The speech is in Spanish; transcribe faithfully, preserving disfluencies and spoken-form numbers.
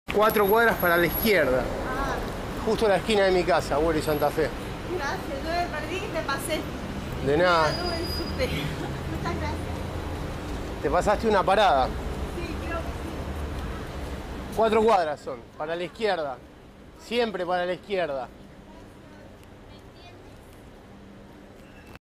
Cuatro cuadras para la izquierda. Ah, Justo a la esquina de mi casa, Abuelo y Santa Fe. gracias, yo me perdí y te pasé. De nada. Ya tuve el subte. Muchas gracias. Te pasaste una parada. Sí, creo que sí. Cuatro cuadras son, para la izquierda. Siempre para la izquierda.